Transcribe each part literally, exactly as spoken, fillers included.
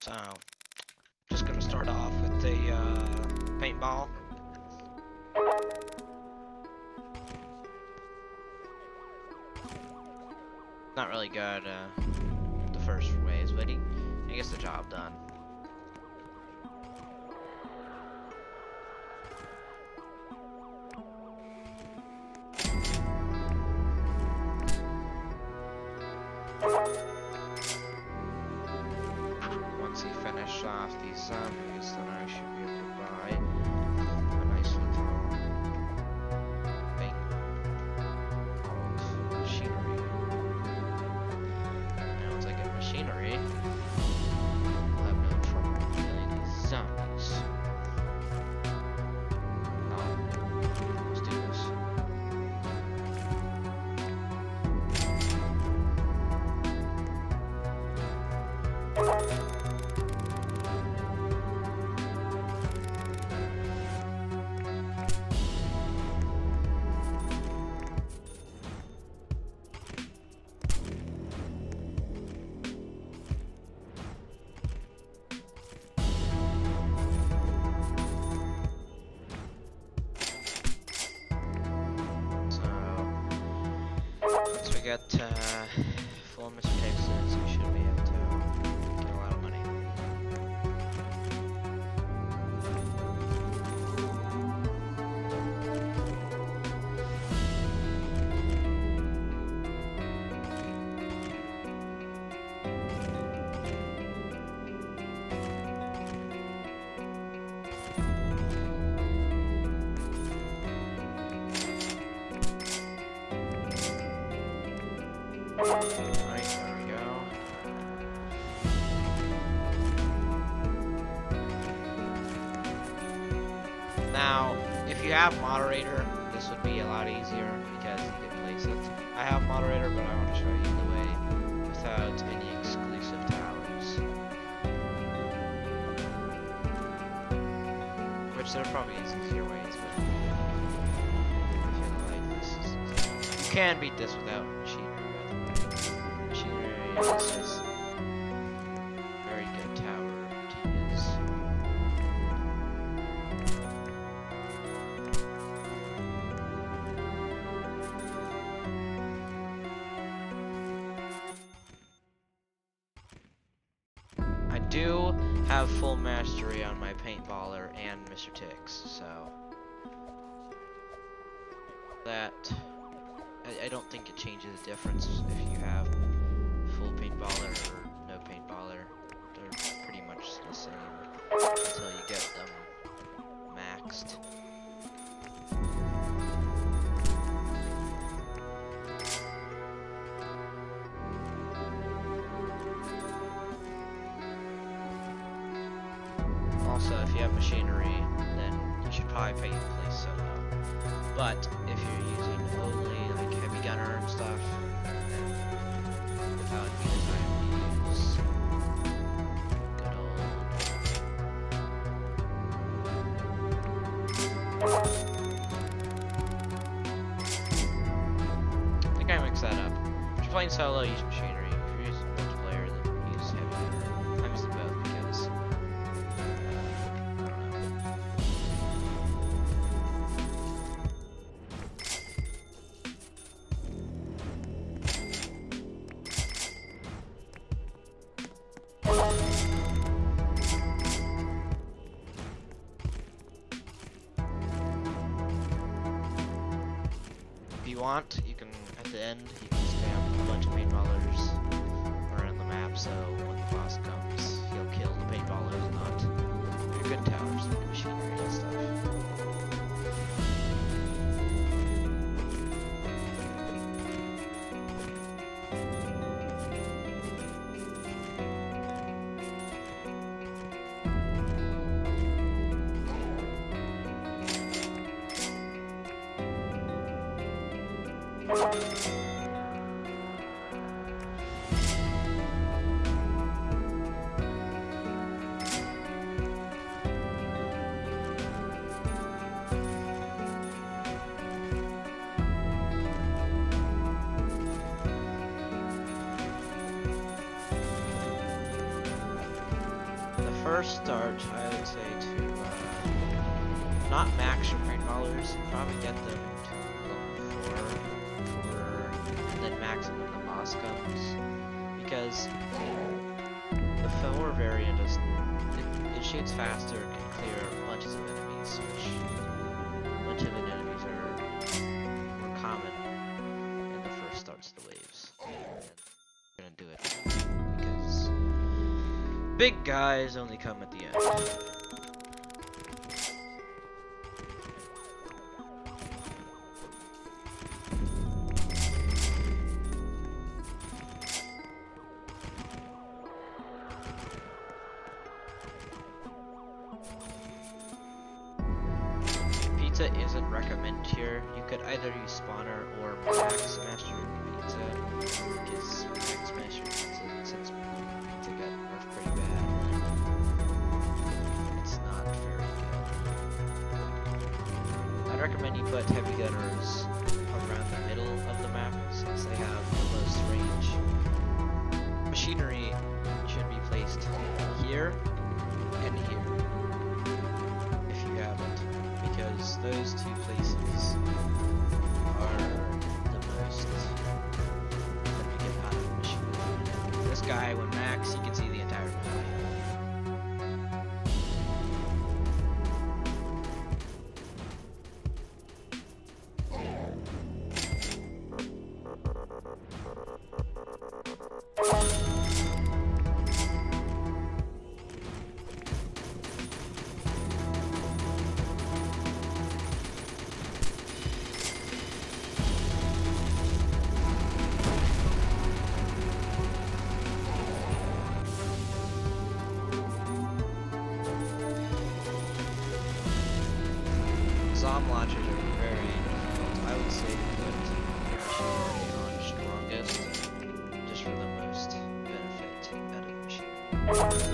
So, just gonna start off with the uh, paintball. Not really good uh, the first ways, but he, he gets the job done. Once he finishes off these zombies, then I should be able to buy a nice little thing called machinery. And once I get machinery, I'll have no trouble killing these zombies. Oh, let's do this. Once we get uh, full Mister Texas, we should be able to get a lot of money. Alright, there we go. Now, if you have moderator, this would be a lot easier because you can place it. I have moderator, but I want to show you the way without any exclusive towers. Which there probably is easier ways, but I feel like this is easy. You can beat this without machinery. Machinery is just very good tower to use. I do have full mastery on my paintballer and Mister Tix, so that I, I don't think it changes the difference if you have full paintballer or no paintballer. They're pretty much the same until you get them maxed. Also, if you have machinery, then you should probably pay to play solo. But if you're using only like heavy gunner and stuff, that would be the time to use good old. I think I mixed that up. If you're playing solo, use machinery. If you're using multiplayer, then use heavy gunner. I'm using both because uh, I don't know. If you want, you can, at the end, you can spam a bunch of paintballers around the map, so when the boss comes, he'll kill the paintballers, not your good towers like machinery and stuff. first start, I would say to uh, not max your paint ballers, probably get them to level four, for, and then max them when the boss comes. Because the four variant is it, it shoots faster and can clear bunches of enemies, which a bunch of enemies are more common in the first starts of the waves. And I'm gonna do it because big guys only come at the end. Pizza isn't recommended here. You could either use spawner or max master pizza, because max master pizza, since pizza got nerfed pretty bad, it's not very good. I'd recommend you put heavy gunners around the middle of the map, since they have the most range. Machinery should be placed here and here, if you haven't, because those two places are the most that we get out of the machinery. This guy, when max, he can see the entire map. Zom launchers are very difficult. I would say to put machinery on strongest, just for the most benefit out of the machinery.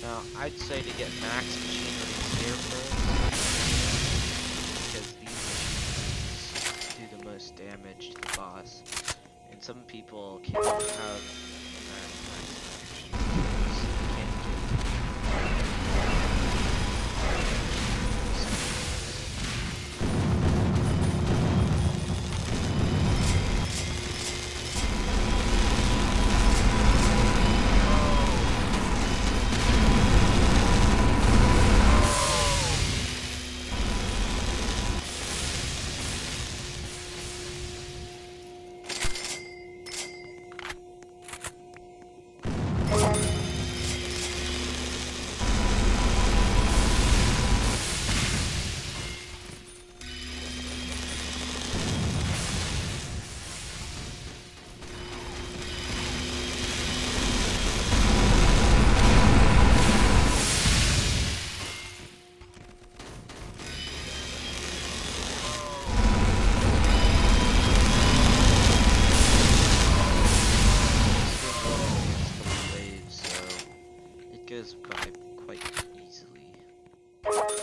Now, I'd say to get max machinery here first, because these machines do the most damage to the boss, and some people can't have max machinery. Can't goes by quite easily.